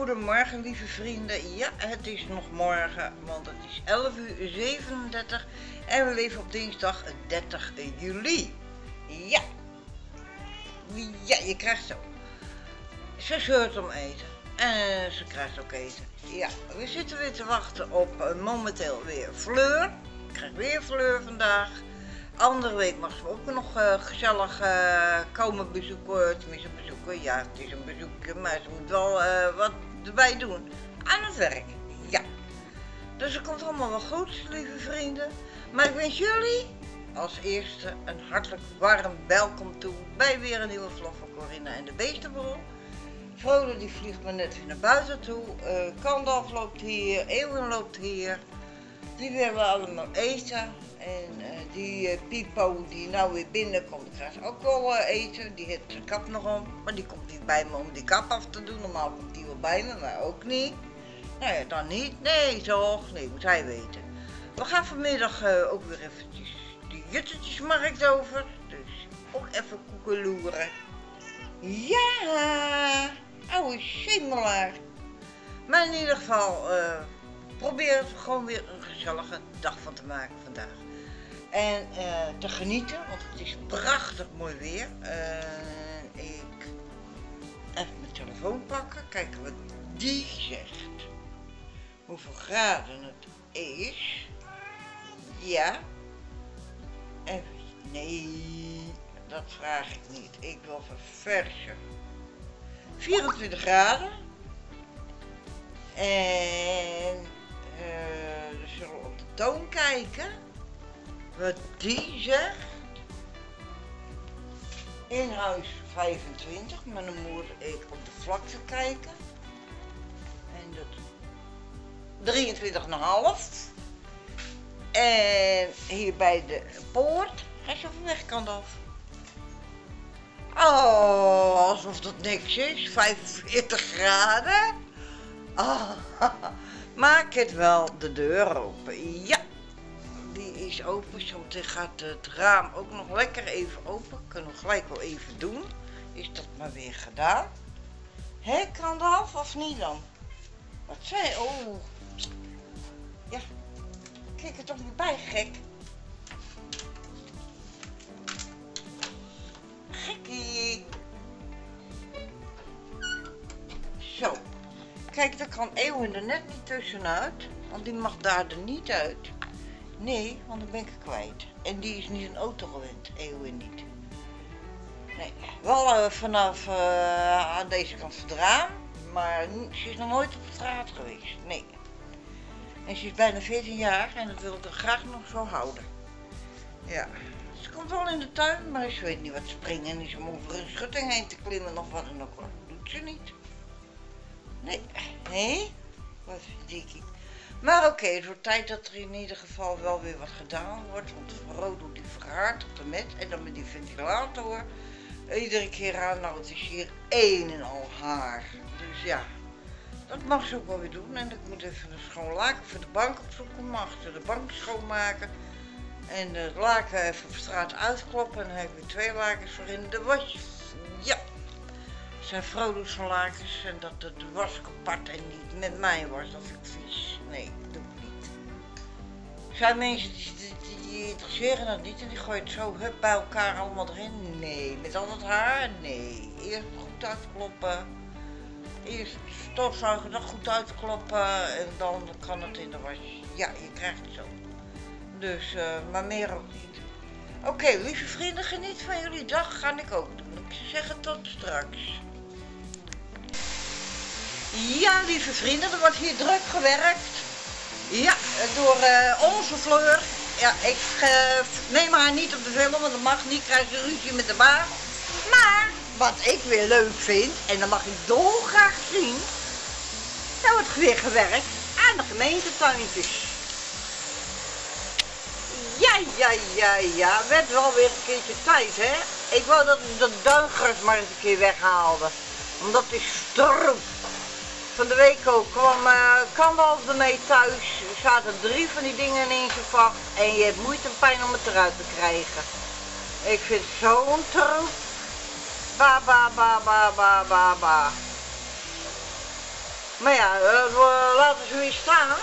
Goedemorgen lieve vrienden. Ja, het is nog morgen, want het is 11:37 en we leven op dinsdag 30 juli. Ja, je krijgt zo. Ze zeurt om eten en ze krijgt ook eten. Ja, we zitten weer te wachten op momenteel weer Fleur. Ik krijg weer Fleur vandaag. Andere week mag ze ook nog gezellig komen bezoeken, tenminste bezoeken, ja het is een bezoekje, maar ze moet wel wat erbij doen aan het werk, ja. Dus het komt allemaal wel goed, lieve vrienden. Maar ik wens jullie als eerste een hartelijk warm welkom toe bij weer een nieuwe vlog van Corinna en de Beestenboel. Frode die vliegt me net weer naar buiten toe, Kandalf loopt hier, Eeuwen loopt hier, die willen allemaal eten. En die Pipo die nou weer binnenkomt, krijgt ook wel eten. Die heeft zijn kap nog om, maar die komt niet bij me om die kap af te doen. Normaal komt die wel bij me, maar ook niet. Nou ja, dan niet. Nee, toch? Nee, moet hij weten. We gaan vanmiddag ook weer eventjes de Juttetjesmarkt over. Dus ook even koekeloeren. Ja, oude schemelaar. Maar in ieder geval, probeer er gewoon weer een gezellige dag van te maken vandaag. En te genieten, want het is prachtig mooi weer. Ik even mijn telefoon pakken, kijken wat die zegt. Hoeveel graden het is. Ja. Even, nee, dat vraag ik niet. Ik wil verversen. 24 graden. En we zullen op de toon kijken. Wat die zegt. In huis 25, maar dan moet ik op de vlakte kijken. En dat 23,5. En hier bij de poort. Ga je even weg, Kandalf. Oh, alsof dat niks is. 45 graden. Oh, maak het wel de deur open. Ja. Die is open, zometeen gaat het raam ook nog lekker even open. Kunnen we gelijk wel even doen. Is dat maar weer gedaan. Hé, Kandalf of niet dan? Wat zei? Oh. Ja. Kijk er toch niet bij, gek. Gekkie. Zo. Kijk, daar kan Eeuwen er net niet tussenuit. Want die mag daar er niet uit. Nee, want dan ben ik er kwijt. En die is niet een auto gewend, Eeuwen niet. Nee, wel vanaf aan deze kant van het raam, maar ze is nog nooit op straat geweest, nee. En ze is bijna 14 jaar en dat wil ik er graag nog zo houden. Ja, ze komt wel in de tuin, maar ze weet niet wat springen is om over een schutting heen te klimmen of wat dan ook. Dat doet ze niet. Nee, hé? Wat dikkie. Maar oké, het wordt tijd dat er in ieder geval wel weer wat gedaan wordt. Want Fro doet die verhaard op de met en dan met die ventilator. Iedere keer aan, nou het is hier een en al haar. Dus ja, dat mag ze ook wel weer doen. En ik moet even een schoon laken voor de bank opzoeken. Mag achter de bank schoonmaken. En de laken even op straat uitkloppen. En dan heb ik weer 2 lakens voor in de wasjes. Ja. Zijn Fro doet zo'n lakens en dat de was apart en niet met mij was. Dat vind ik vies. Nee, dat doe ik niet. Er zijn mensen die interesseren dat niet en die gooien het zo hup bij elkaar allemaal erin. Nee, met al dat haar, nee. Eerst goed uitkloppen. Eerst stofzuigen, dan goed uitkloppen en dan kan het in de was. Ja, je krijgt het zo. Dus, maar meer ook niet. Oké, lieve vrienden, geniet van jullie dag. Ga ik ook doen. Ik zou zeggen tot straks. Ja, lieve vrienden, er wordt hier druk gewerkt. Ja, door onze Fleur. Ja, ik neem haar niet op de film, want dat mag niet. Krijg je ruzie met de baas. Maar, wat ik weer leuk vind, en dat mag ik dolgraag zien. Er wordt weer gewerkt aan de gemeentetuintjes. Ja, werd wel weer een keertje tijd, hè. Ik wou dat ik dat duingras maar eens een keer weghaalde. Omdat het is stroep. Van de week ook kwam Kandalf ermee thuis. Er zaten 3 van die dingen in zijn vacht. En je hebt moeite en pijn om het eruit te krijgen. Ik vind het zo'n troep. Ba. Maar ja, we laten ze weer staan.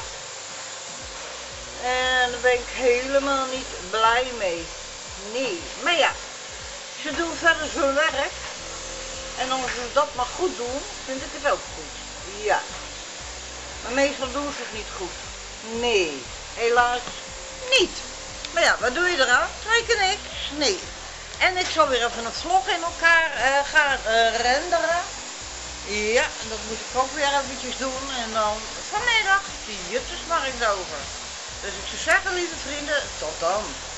En daar ben ik helemaal niet blij mee. Nee, maar ja, ze doen verder hun werk. En als ze dat maar goed doen, vind ik het ook goed. Ja. Maar meestal doen ze het niet goed. Nee, helaas niet. Maar ja, wat doe je eraan? Zeker niks. Nee. En ik zal weer even een vlog in elkaar gaan renderen. Ja, dat moet ik ook weer eventjes doen. En dan vanmiddag de Juttersmarkt over. Dus ik zou zeggen, lieve vrienden, tot dan.